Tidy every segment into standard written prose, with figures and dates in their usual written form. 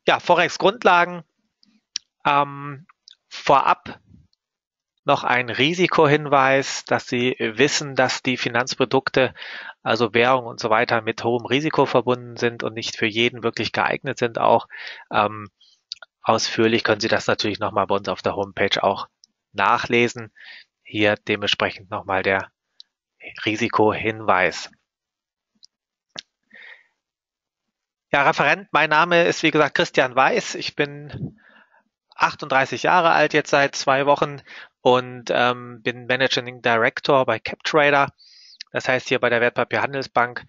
Ja, Forex-Grundlagen. Vorab noch ein Risikohinweis, dass Sie wissen, dass die Finanzprodukte, also Währung und so weiter, mit hohem Risiko verbunden sind und nicht für jeden wirklich geeignet sind auch. Ausführlich können Sie das natürlich nochmal bei uns auf der Homepage auch nachlesen. Hier dementsprechend nochmal der Risikohinweis. Ja, Referent, mein Name ist wie gesagt Christian Weiß. Ich bin 38 Jahre alt jetzt seit 2 Wochen und bin Managing Director bei CapTrader, das heißt hier bei der Wertpapierhandelsbank,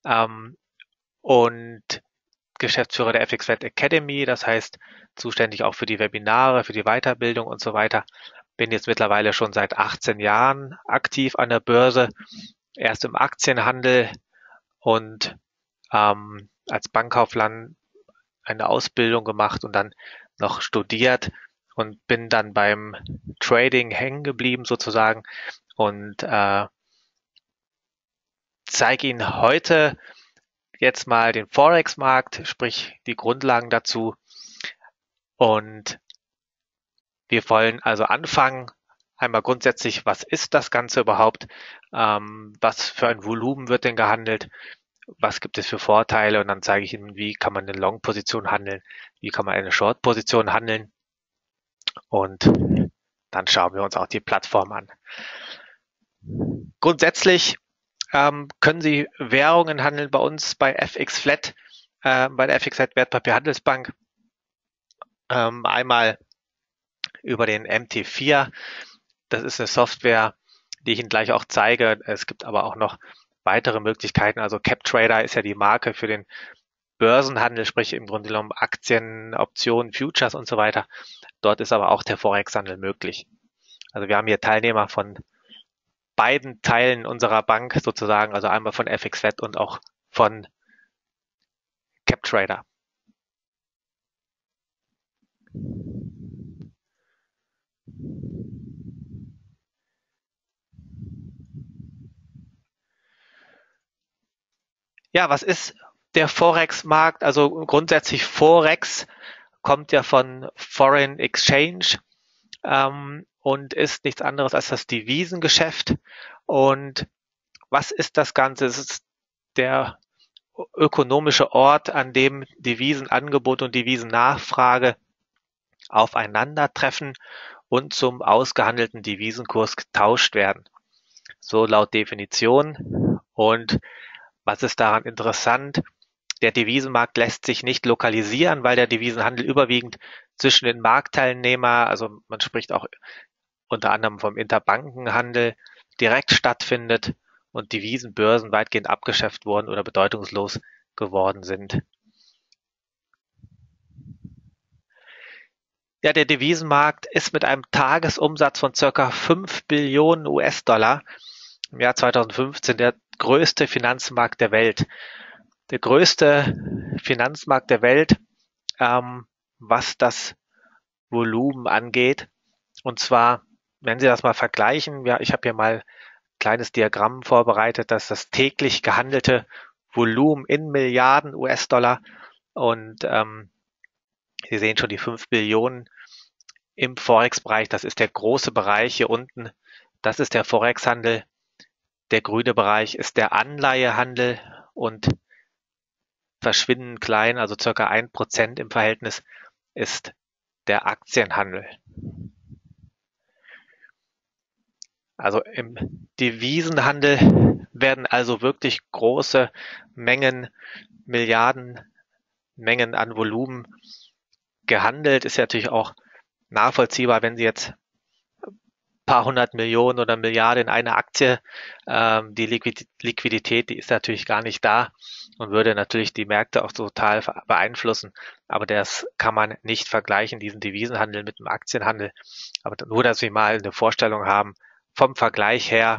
und Geschäftsführer der FXWet Academy, das heißt zuständig auch für die Webinare, für die Weiterbildung und so weiter. Bin jetzt mittlerweile schon seit 18 Jahren aktiv an der Börse, erst im Aktienhandel und als Bankkaufmann eine Ausbildung gemacht und dann noch studiert und bin dann beim Trading hängen geblieben sozusagen und zeige Ihnen heute jetzt mal den Forex-Markt, sprich die Grundlagen dazu. Und wir wollen also anfangen, einmal grundsätzlich, was ist das Ganze überhaupt? Was für ein Volumen wird denn gehandelt? Was gibt es für Vorteile? Und dann zeige ich Ihnen, wie kann man eine Long-Position handeln? Wie kann man eine Short-Position handeln? Und dann schauen wir uns auch die Plattform an. Grundsätzlich können Sie Währungen handeln bei uns bei FXFlat, bei der FXFlat Wertpapierhandelsbank. Einmal über den MT4. Das ist eine Software, die ich Ihnen gleich auch zeige. Es gibt aber auch noch weitere Möglichkeiten. Also CapTrader ist ja die Marke für den Börsenhandel, sprich im Grunde genommen Aktien, Optionen, Futures und so weiter. Dort ist aber auch der Forex-Handel möglich. Also wir haben hier Teilnehmer von beiden Teilen unserer Bank sozusagen, also einmal von FXWet und auch von CapTrader. Ja, was ist der Forex-Markt? Also grundsätzlich Forex kommt ja von Foreign Exchange und ist nichts anderes als das Devisengeschäft. Und was ist das Ganze? Es ist der ökonomische Ort, an dem Devisenangebot und Devisennachfrage aufeinandertreffen und zum ausgehandelten Devisenkurs getauscht werden. So laut Definition. Und was ist daran interessant? Der Devisenmarkt lässt sich nicht lokalisieren, weil der Devisenhandel überwiegend zwischen den Marktteilnehmern, also man spricht auch unter anderem vom Interbankenhandel, direkt stattfindet und Devisenbörsen weitgehend abgeschafft wurden oder bedeutungslos geworden sind. Ja, der Devisenmarkt ist mit einem Tagesumsatz von circa 5 Billionen US-Dollar im Jahr 2015 der größte Finanzmarkt der Welt. Der größte Finanzmarkt der Welt, was das Volumen angeht. Und zwar, wenn Sie das mal vergleichen, ja, ich habe hier mal ein kleines Diagramm vorbereitet, dass das täglich gehandelte Volumen in Milliarden US-Dollar und Sie sehen schon die 5 Billionen im Forex-Bereich. Das ist der große Bereich hier unten. Das ist der Forex-Handel. Der grüne Bereich ist der Anleihehandel und verschwindend klein, also circa 1% im Verhältnis, ist der Aktienhandel. Also im Devisenhandel werden also wirklich große Mengen, Milliardenmengen an Volumen gehandelt. Ist ja natürlich auch nachvollziehbar, wenn Sie jetzt ein paar hundert Millionen oder Milliarden in eine Aktie, die Liquidität, die ist natürlich gar nicht da und würde natürlich die Märkte auch total beeinflussen. Aber das kann man nicht vergleichen, diesen Devisenhandel mit dem Aktienhandel. Aber nur, dass wir mal eine Vorstellung haben vom Vergleich her,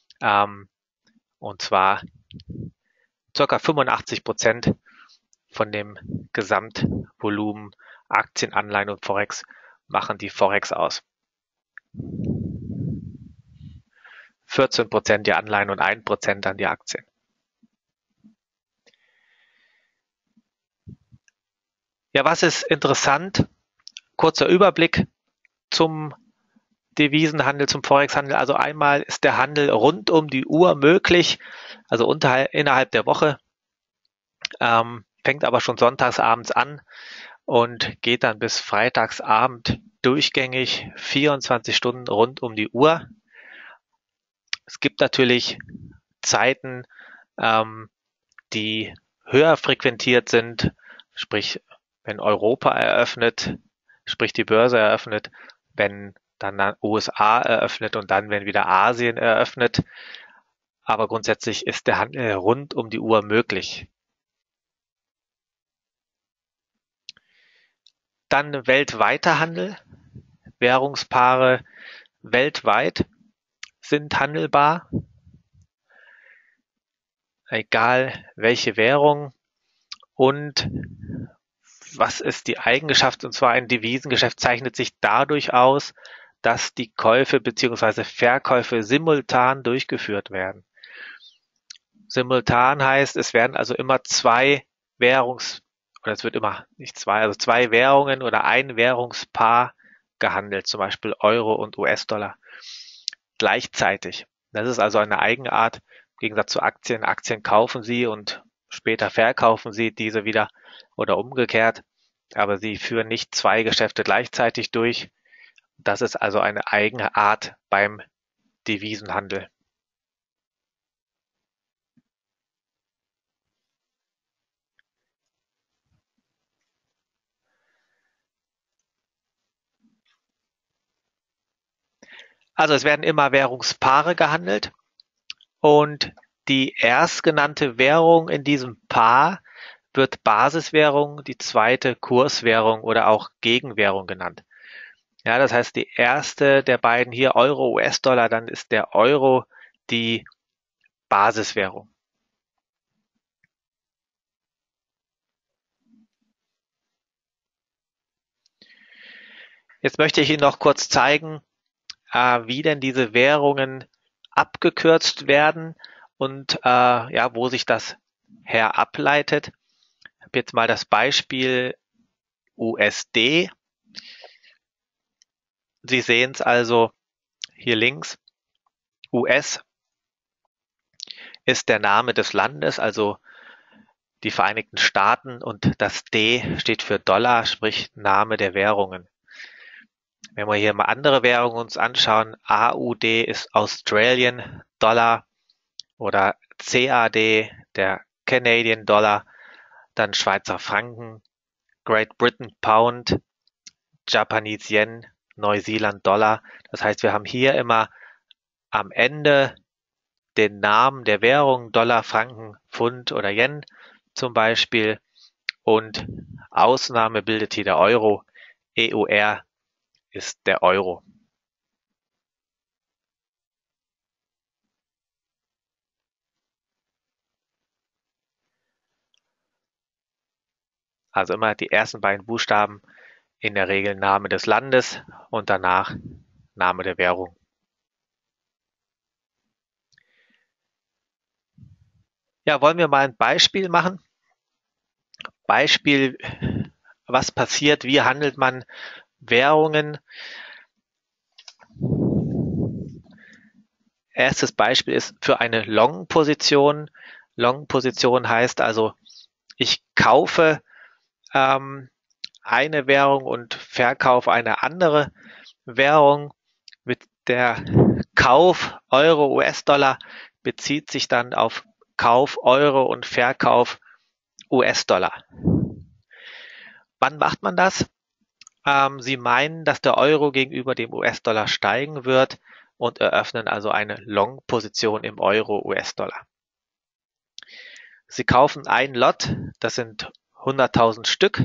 und zwar ca. 85% von dem Gesamtvolumen Aktien, Anleihen und Forex machen die Forex aus. 14% die Anleihen und 1% dann die Aktien. Ja, was ist interessant? Kurzer Überblick zum Devisenhandel, zum Forex-Handel. Also einmal ist der Handel rund um die Uhr möglich, also innerhalb der Woche, fängt aber schon sonntagsabends an und geht dann bis freitagsabend durchgängig 24 Stunden rund um die Uhr. Es gibt natürlich Zeiten, ähm, die höher frequentiert sind, sprich, wenn Europa eröffnet, sprich die Börse eröffnet, wenn dann USA eröffnet und dann, wenn wieder Asien eröffnet. Aber grundsätzlich ist der Handel rund um die Uhr möglich. Dann weltweiter Handel. Währungspaare weltweit sind handelbar, egal welche Währung. Und was ist die Eigenschaft? Und zwar ein Devisengeschäft zeichnet sich dadurch aus, dass die Käufe bzw. Verkäufe simultan durchgeführt werden. Simultan heißt, es werden also immer oder es wird immer nicht zwei, also zwei Währungen oder ein Währungspaar gehandelt, zum Beispiel Euro und US-Dollar gleichzeitig. Das ist also eine Eigenart im Gegensatz zu Aktien. Aktien kaufen Sie und später verkaufen Sie diese wieder oder umgekehrt, aber Sie führen nicht zwei Geschäfte gleichzeitig durch. Das ist also eine eigene Art beim Devisenhandel. Also es werden immer Währungspaare gehandelt und die erstgenannte Währung in diesem Paar wird Basiswährung, die zweite Kurswährung oder auch Gegenwährung genannt. Ja, das heißt, die erste der beiden hier, Euro, US-Dollar, dann ist der Euro die Basiswährung. Jetzt möchte ich Ihnen noch kurz zeigen, wie denn diese Währungen abgekürzt werden und ja, wo sich das her ableitet. Ich habe jetzt mal das Beispiel USD. Sie sehen es also hier links. US ist der Name des Landes, also die Vereinigten Staaten, und das D steht für Dollar, sprich Name der Währungen. Wenn wir hier mal andere Währungen uns anschauen, AUD ist Australian Dollar oder CAD, der Canadian Dollar, dann Schweizer Franken, Great Britain Pound, Japanese Yen, Neuseeland Dollar. Das heißt, wir haben hier immer am Ende den Namen der Währung, Dollar, Franken, Pfund oder Yen zum Beispiel, und Ausnahme bildet hier der Euro. EUR ist der Euro. Also immer die ersten beiden Buchstaben, in der Regel Name des Landes und danach Name der Währung. Ja, wollen wir mal ein Beispiel machen? Beispiel, was passiert, wie handelt man Währungen? Erstes Beispiel ist für eine Long-Position. Long-Position heißt also, ich kaufe ähm, eine Währung und verkaufe eine andere Währung. Mit der Kauf Euro, US-Dollar bezieht sich dann auf Kauf Euro und Verkauf US-Dollar. Wann macht man das? Sie meinen, dass der Euro gegenüber dem US-Dollar steigen wird und eröffnen also eine Long-Position im Euro-US-Dollar. Sie kaufen ein Lot, das sind 100.000 Stück.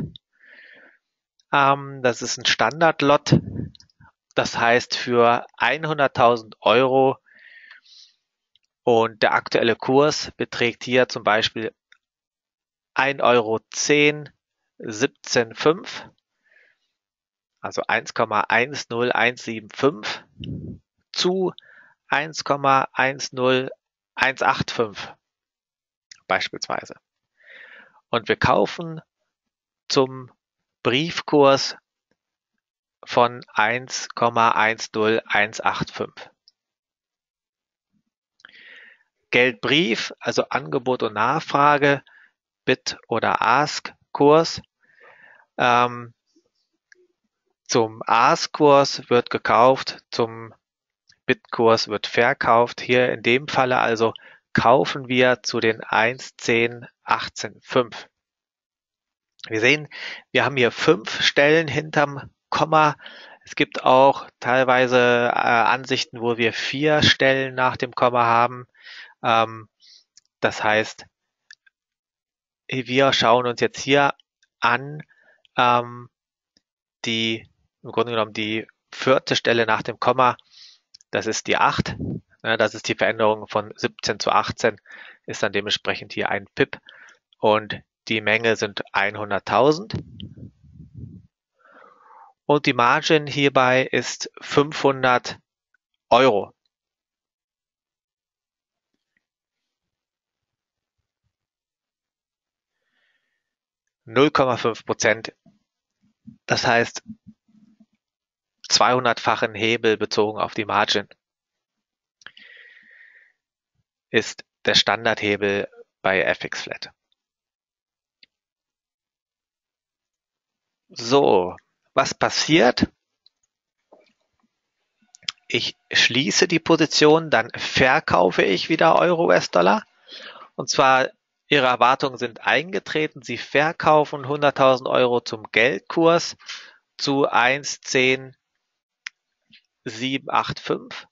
Das ist ein Standard-Lot. Das heißt, für 100.000 Euro, und der aktuelle Kurs beträgt hier zum Beispiel 1,10 Euro 17,5, also 1,10175 zu 1,10185 beispielsweise. Und wir kaufen zum Briefkurs von 1,10185. Geldbrief, also Angebot und Nachfrage, Bid oder Ask-Kurs. Zum Ask-Kurs wird gekauft, zum Bid-Kurs wird verkauft. Hier in dem Falle also kaufen wir zu den 1,10,18,5. Wir sehen, wir haben hier 5 Stellen hinterm Komma. Es gibt auch teilweise Ansichten, wo wir 4 Stellen nach dem Komma haben. Das heißt, wir schauen uns jetzt hier an im Grunde genommen die 4. Stelle nach dem Komma. Das ist die 8. Das ist die Veränderung von 17 zu 18, ist dann dementsprechend hier ein Pip. Und die Menge sind 100.000. Und die Margin hierbei ist 500 Euro. %. Das heißt 200-fachen Hebel bezogen auf die Margin ist der Standardhebel bei FX-Flat. So, was passiert? Ich schließe die Position, dann verkaufe ich wieder Euro-US-Dollar. Und zwar, Ihre Erwartungen sind eingetreten. Sie verkaufen 100.000 Euro zum Geldkurs zu 1,10,785.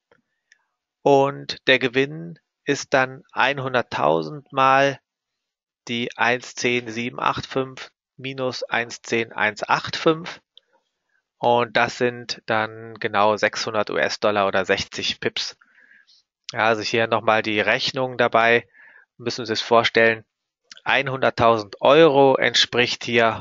Und der Gewinn ist dann 100.000 mal die 1,10,785 minus 1,10,185. Und das sind dann genau 600 US-Dollar oder 60 Pips. Ja, also hier nochmal die Rechnung dabei. Müssen Sie sich vorstellen, 100.000 Euro entspricht hier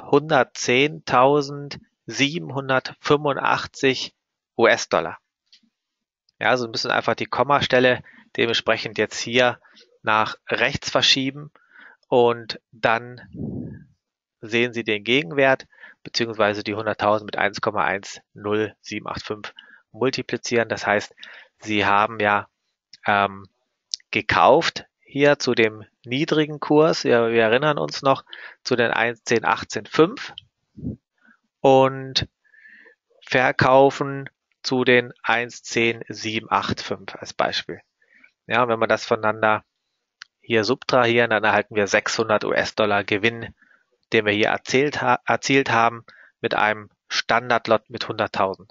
110.785 US-Dollar. Ja, also müssen einfach die Kommastelle dementsprechend jetzt hier nach rechts verschieben und dann sehen Sie den Gegenwert beziehungsweise die 100.000 mit 1,10785 multiplizieren. Das heißt, Sie haben ja gekauft hier zu dem niedrigen Kurs. Wir erinnern uns noch zu den 1,10,18,5 und verkaufen zu den 1,10,785 als Beispiel. Ja, wenn wir das voneinander hier subtrahieren, dann erhalten wir 600 US-Dollar Gewinn, den wir hier erzielt haben mit einem Standardlot mit 100.000.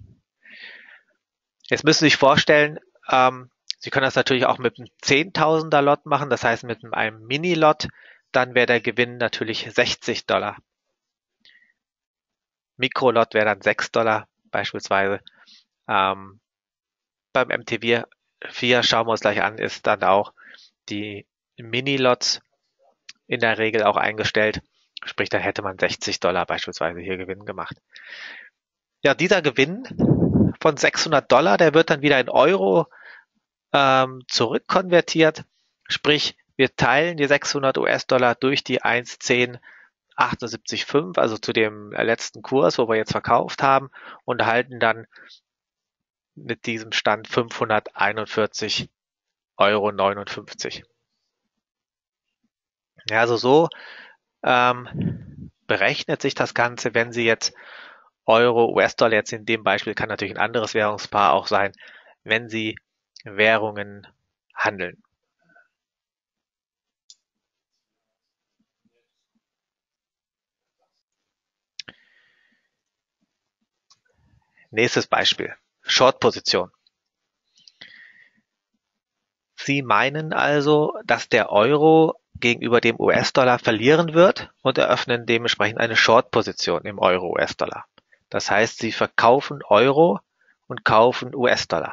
Jetzt müssen Sie sich vorstellen, Sie können das natürlich auch mit einem 10.000er Lot machen, das heißt mit einem Mini-Lot, dann wäre der Gewinn natürlich 60 Dollar. Mikrolot wäre dann 6 Dollar beispielsweise. Beim MT4 schauen wir uns gleich an, ist dann auch die Mini-Lots in der Regel auch eingestellt. Sprich, da hätte man 60 Dollar beispielsweise hier Gewinn gemacht. Ja, dieser Gewinn von 600 Dollar, der wird dann wieder in Euro zurückkonvertiert. Sprich, wir teilen die 600 US-Dollar durch die 1,10,78,5, also zu dem letzten Kurs, wo wir jetzt verkauft haben, und erhalten dann mit diesem Stand 541,59 Euro. Ja, also so berechnet sich das Ganze, wenn Sie jetzt Euro, US-Dollar, jetzt in dem Beispiel kann natürlich ein anderes Währungspaar auch sein, wenn Sie Währungen handeln. Nächstes Beispiel. Short-Position. Sie meinen also, dass der Euro gegenüber dem US-Dollar verlieren wird und eröffnen dementsprechend eine Short-Position im Euro-US-Dollar. Das heißt, Sie verkaufen Euro und kaufen US-Dollar.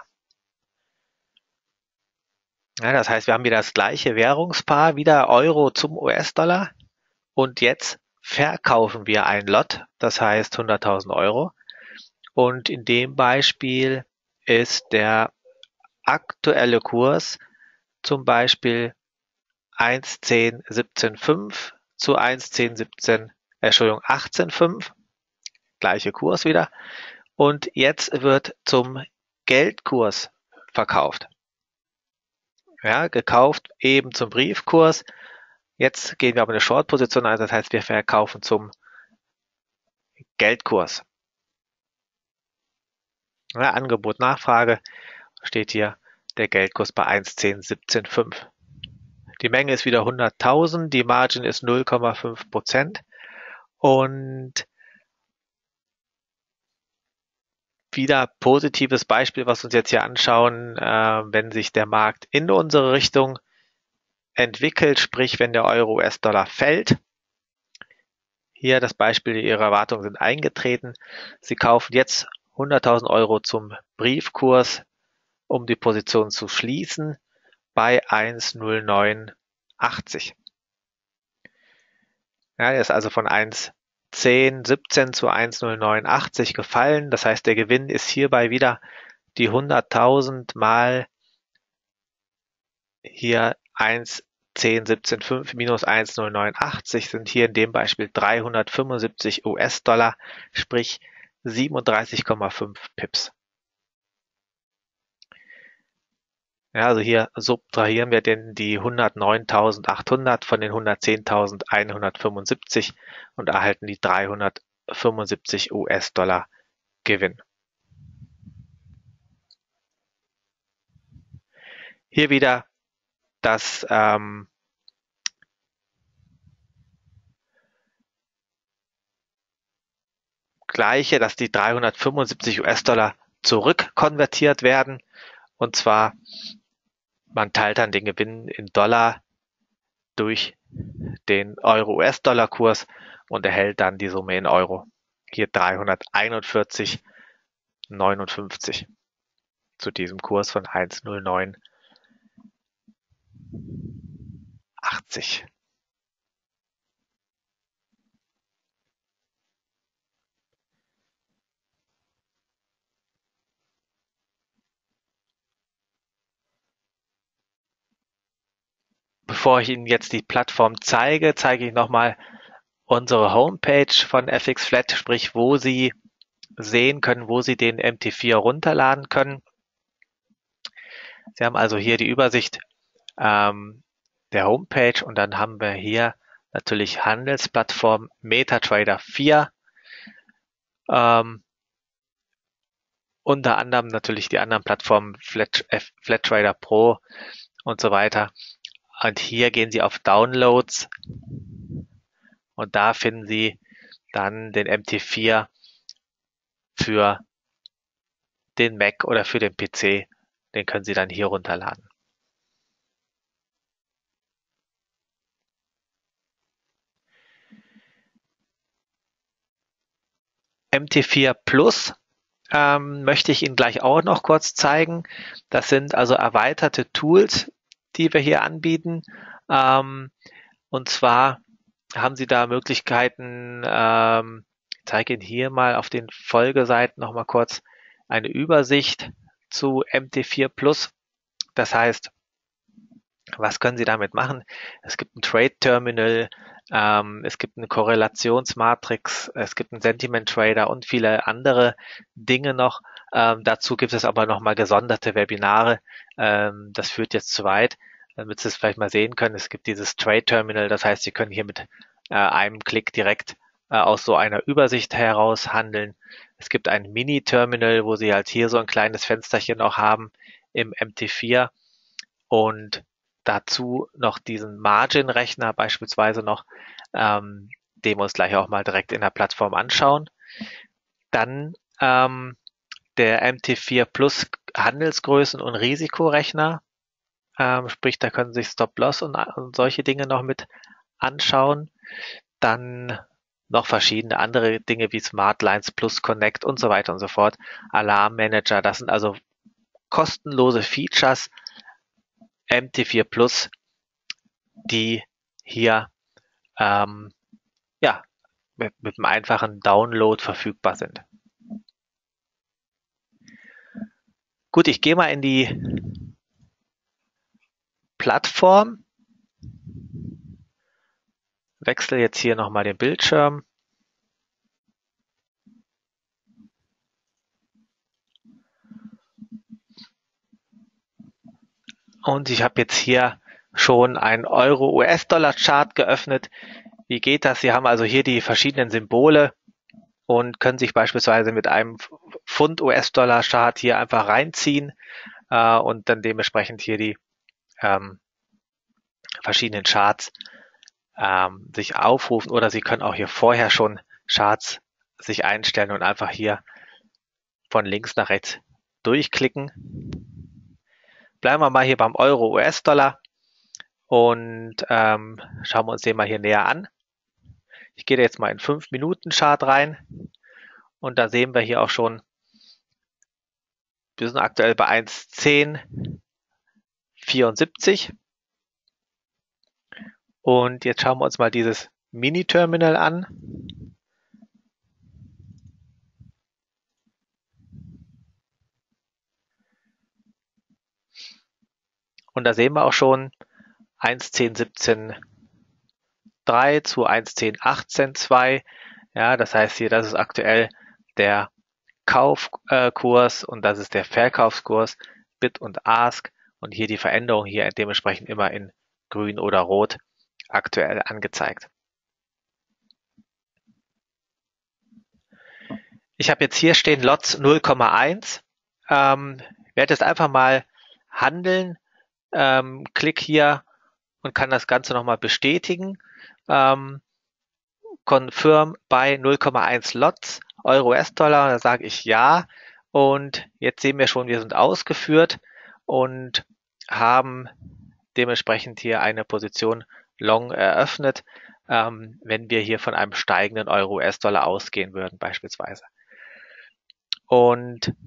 Ja, das heißt, wir haben wieder das gleiche Währungspaar, wieder Euro zum US-Dollar, und jetzt verkaufen wir ein Lot, das heißt 100.000 Euro. Und in dem Beispiel ist der aktuelle Kurs zum Beispiel 1,10,17,5 zu 1,10,17 Entschuldigung, 18,5, gleiche Kurs wieder. Und jetzt wird zum Geldkurs verkauft. Ja, gekauft eben zum Briefkurs. Jetzt gehen wir aber eine Short-Position ein, das heißt, wir verkaufen zum Geldkurs. Ja, Angebot, Nachfrage steht hier der Geldkurs bei 1,1017,5. Die Menge ist wieder 100.000, die Margin ist 0,5%. Und wieder positives Beispiel, was wir uns jetzt hier anschauen, wenn sich der Markt in unsere Richtung entwickelt, sprich wenn der Euro-US-Dollar fällt. Hier das Beispiel, Ihre Erwartungen sind eingetreten. Sie kaufen jetzt 100.000 Euro zum Briefkurs, um die Position zu schließen bei 1,0980. Ja, er ist also von 1,1017 zu 1,0980 gefallen. Das heißt, der Gewinn ist hierbei wieder die 100.000 mal hier 1,1017,5 minus 1,0980 sind hier in dem Beispiel 375 US-Dollar, sprich 37,5 Pips. Ja, also hier subtrahieren wir denn die 109.800 von den 110.175 und erhalten die 375 US-Dollar Gewinn. Hier wieder das Gleiche, dass die 375 US-Dollar zurückkonvertiert werden. Und zwar, man teilt dann den Gewinn in Dollar durch den Euro-US-Dollar-Kurs und erhält dann die Summe in Euro. Hier 341,59 zu diesem Kurs von 1,0980. Bevor ich Ihnen jetzt die Plattform zeige, zeige ich nochmal unsere Homepage von FX Flat, sprich wo Sie sehen können, wo Sie den MT4 runterladen können. Sie haben also hier die Übersicht der Homepage und dann haben wir hier natürlich Handelsplattform MetaTrader 4. Unter anderem natürlich die anderen Plattformen FlatTrader Pro und so weiter. Und hier gehen Sie auf Downloads und da finden Sie dann den MT4 für den Mac oder für den PC. Den können Sie dann hier runterladen. MT4 Plus möchte ich Ihnen gleich auch noch kurz zeigen. Das sind also erweiterte Tools, die wir hier anbieten. Und zwar haben Sie da Möglichkeiten, ich zeige Ihnen hier mal auf den Folgeseiten noch mal kurz eine Übersicht zu MT4 Plus. Das heißt, was können Sie damit machen? Es gibt ein Trade Terminal, es gibt eine Korrelationsmatrix, es gibt einen Sentiment Trader und viele andere Dinge noch. Dazu gibt es aber nochmal gesonderte Webinare. Das führt jetzt zu weit, damit Sie es vielleicht mal sehen können. Es gibt dieses Trade Terminal, das heißt, Sie können hier mit einem Klick direkt aus so einer Übersicht heraus handeln. Es gibt ein Mini-Terminal, wo Sie halt hier so ein kleines Fensterchen auch haben im MT4 und dazu noch diesen Margin-Rechner beispielsweise noch, den wir uns gleich auch mal direkt in der Plattform anschauen. Dann der MT4 Plus Handelsgrößen- und Risikorechner, sprich, da können Sie sich Stop-Loss und solche Dinge noch mit anschauen. Dann noch verschiedene andere Dinge wie Smart Lines Plus Connect und so weiter und so fort. Alarmmanager, das sind also kostenlose Features, MT4 Plus, die hier ja, mit einem einfachen Download verfügbar sind. Gut, ich gehe mal in die Plattform, wechsle jetzt hier nochmal den Bildschirm Und ich habe jetzt hier schon einen Euro-US-Dollar-Chart geöffnet. Wie geht das? Sie haben also hier die verschiedenen Symbole und können sich beispielsweise mit einem Pfund US-Dollar-Chart hier einfach reinziehen und dann dementsprechend hier die ähm, verschiedenen Charts sich aufrufen, oder Sie können auch hier vorher schon Charts sich einstellen und einfach hier von links nach rechts durchklicken. Bleiben wir mal hier beim Euro-US-Dollar und schauen wir uns den mal hier näher an. Ich gehe jetzt mal in 5-Minuten-Chart rein und da sehen wir hier auch schon, wir sind aktuell bei 1,1074 und jetzt schauen wir uns mal dieses Mini-Terminal an. Und da sehen wir auch schon 1,1017,3 zu 1,1018,2. Ja, das heißt hier, das ist aktuell der Kaufkurs und das ist der Verkaufskurs, Bid und Ask, und hier die Veränderung hier dementsprechend immer in grün oder rot aktuell angezeigt. Ich habe jetzt hier stehen Lots 0,1. Werde jetzt einfach mal handeln. Klick hier und kann das Ganze nochmal bestätigen. Confirm bei 0,1 Lots, Euro, US-Dollar, da sage ich ja. Und jetzt sehen wir schon, wir sind ausgeführt und haben dementsprechend hier eine Position Long eröffnet, wenn wir hier von einem steigenden Euro, US-Dollar ausgehen würden beispielsweise. Und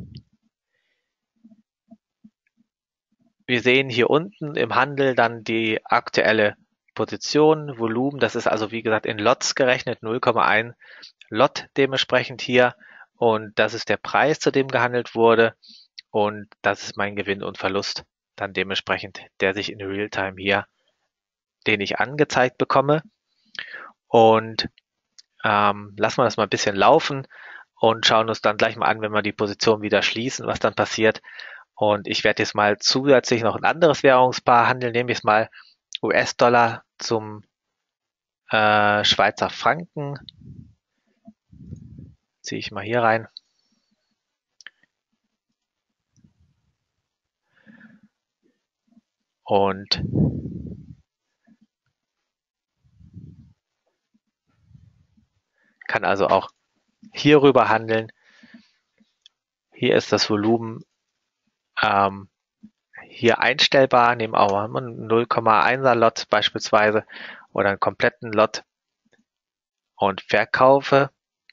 wir sehen hier unten im Handel dann die aktuelle Position, Volumen, das ist also wie gesagt in Lots gerechnet, 0,1 Lot dementsprechend hier, und das ist der Preis, zu dem gehandelt wurde, und das ist mein Gewinn und Verlust dann dementsprechend, der sich in Realtime hier, den ich angezeigt bekomme. Und lassen wir das mal ein bisschen laufen und schauen uns dann gleich mal an, wenn wir die Position wieder schließen, was dann passiert. Und ich werde jetzt mal zusätzlich noch ein anderes Währungspaar handeln, nämlich mal US-Dollar zum Schweizer Franken. Ziehe ich mal hier rein. Und kann also auch hierüber handeln. Hier ist das Volumen hier einstellbar, nehmen auch mal einen 0,1er Lot beispielsweise oder einen kompletten Lot und verkaufe.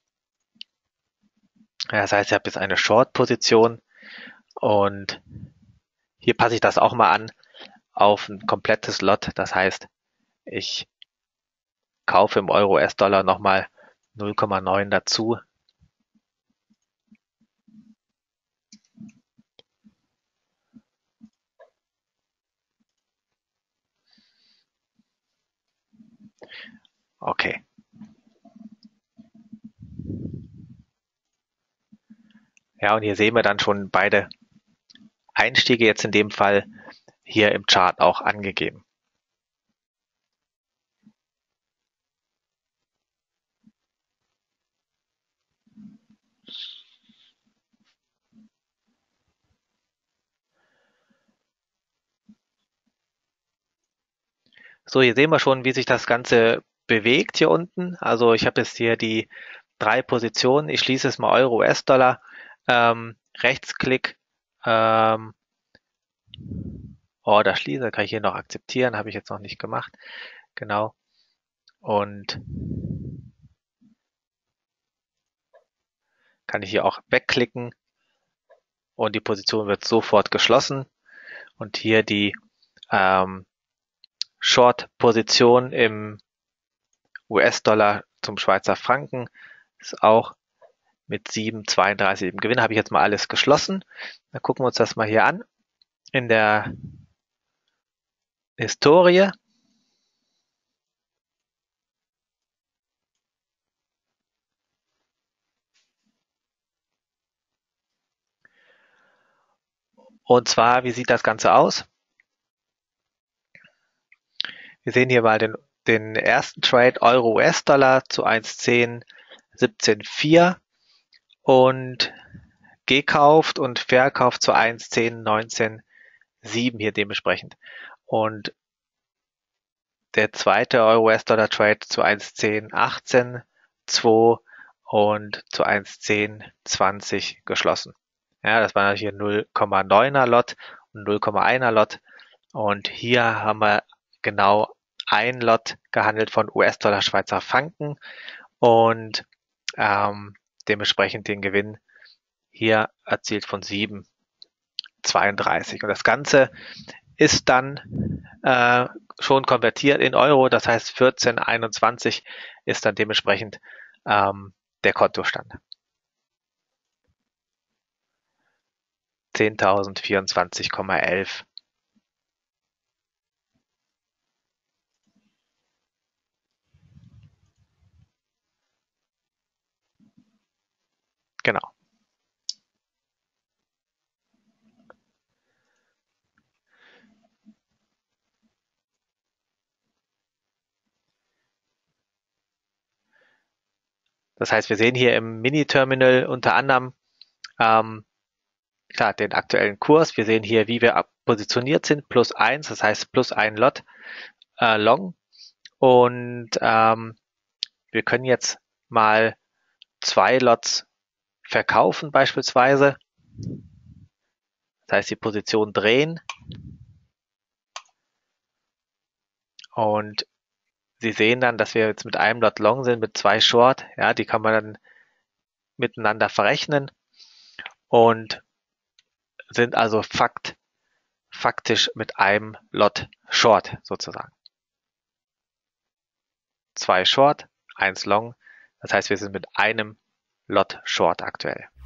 Das heißt, ich habe jetzt eine Short-Position und hier passe ich das auch mal an auf ein komplettes Lot. Das heißt, ich kaufe im Euro US-Dollar nochmal 0,9 dazu. Okay. Ja, und hier sehen wir dann schon beide Einstiege jetzt in dem Fall hier im Chart auch angegeben. So, hier sehen wir schon, wie sich das Ganze bewegt hier unten. Also ich habe jetzt hier die 3 Positionen. Ich schließe es mal Euro, US-Dollar. Rechtsklick. Da schließe, kann ich hier noch akzeptieren. Habe ich jetzt noch nicht gemacht. Genau. Und kann ich hier auch wegklicken. Und die Position wird sofort geschlossen. Und hier die Short-Position im US-Dollar zum Schweizer Franken ist auch mit 7,32 im Gewinn. Habe ich jetzt mal alles geschlossen. Dann gucken wir uns das mal hier an in der Historie. Und zwar, wie sieht das Ganze aus? Wir sehen hier mal den ersten Trade Euro-US-Dollar zu 1,1017,4 und gekauft und verkauft zu 1,1019,7 hier dementsprechend. Und der zweite Euro-US-Dollar-Trade zu 1,1018,2 und zu 1,1020 geschlossen. Ja, das war hier 0,9er Lot und 0,1er Lot. Und hier haben wir genau ein Lot gehandelt von US-Dollar Schweizer Franken und dementsprechend den Gewinn hier erzielt von 7,32. Und das Ganze ist dann schon konvertiert in Euro, das heißt 14,21 ist dann dementsprechend der Kontostand. 10.024,11. Genau. Das heißt, wir sehen hier im Mini-Terminal unter anderem klar, den aktuellen Kurs. Wir sehen hier, wie wir positioniert sind, +1, das heißt plus ein Lot long. Und wir können jetzt mal 2 Lots verkaufen beispielsweise. Das heißt, die Position drehen. Und Sie sehen dann, dass wir jetzt mit einem Lot long sind, mit 2 Short. Ja, die kann man dann miteinander verrechnen und sind also faktisch mit einem Lot Short sozusagen. 2 Short, 1 Long. Das heißt, wir sind mit einem Lot Short aktuell.